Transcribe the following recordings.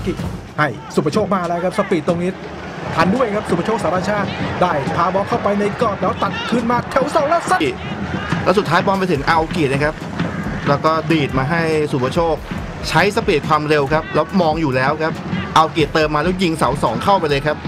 กิให้สุภโชคมาแล้วครับสปีดตรงนี้ทันด้วยครับสุภโชคสารชาติได้พาบอลเข้าไปในกรอบแล้วตัดคืนมาแถวเสาแล้วซัดแล้วสุดท้ายบอลไปถึงอาโอกินะครับแล้วก็ดีดมาให้สุภโชคใช้สปีดความเร็วครับแล้วมองอยู่แล้วครับอาโอกิเติมมาแล้วยิงเสา2เข้าไปเลยครับ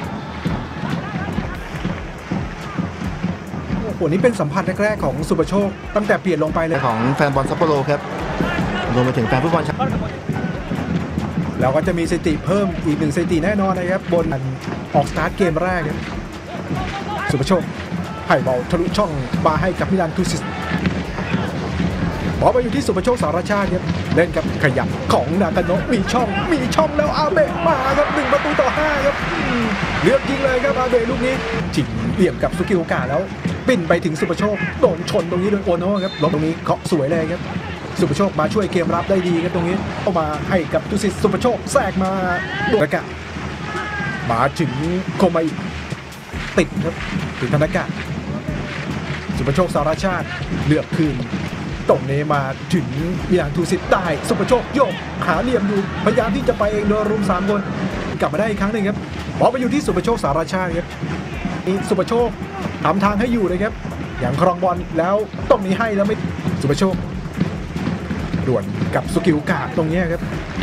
โอ้โหนี่เป็นสัมผัสแรกๆของสุภโชคตั้งแต่เปลี่ยนลงไปเลยของแฟนบอลซัปโปโรครับรวมไปถึงแฟนฟุตบอลแล้วก็จะมีสถิติเพิ่มอีก1สถิติแน่นอนนะครับบนออกสตาร์ทเกมแรกครับสุภโชคให้บอลทะลุช่องมาให้กับมิลานทูซิสบอลไปอยู่ที่สุภโชคสารชาติครับเล่นกับขยับของนากาโนะมีช่องแล้วอาเบะมาครับ1-5ครับเลือกยิงเลยครับอาเบะลูกนี้จิงเหลี่ยมกับสุกิโอกะแล้วปิ้นไปถึงสุภโชคโดนชนตรงนี้โดยโอโนะครับลงตรงนี้เคาะสวยเลยครับสุภโชคมาช่วยเกมรับได้ดีครับตรงนี้เข้ามาให้กับทูซิสสุภโชคแทรกมาโดนกะมาถึงโคมาอิติดครับถึงธนากะสุภโชคสารชาติเลือกคืนตรงนี้มาถึงมิลานทูซิสได้สุภโชคโยกหาเหลี่ยมอยู่พยายามที่จะไปเองโดยรุม3คนกลับมาได้อีกครั้งหนึ่งครับบอลไปอยู่ที่สุภโชคสารชาติครับสุภโชคทำทางให้อยู่เลยครับอย่างครองบอลแล้วตรงนี้ให้แล้วไม่สุภโชคด่วนกับสุกิโอกะตรงนี้ครับ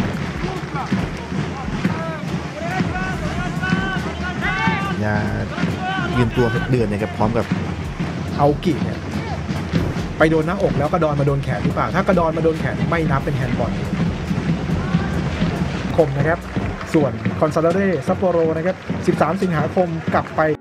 ยืนตัวเดือนนะครับพร้อมกับเอากิเนี่ยไปโดนหน้าอกแล้วกระดอนมาโดนแขนหรือเปล่าถ้ากระดอนมาโดนแขนไม่นับเป็นแฮนด์บอลคมนะครับส่วนคอนซาโดเรซัปโปโรนะครับ13 สิงหาคมกลับไป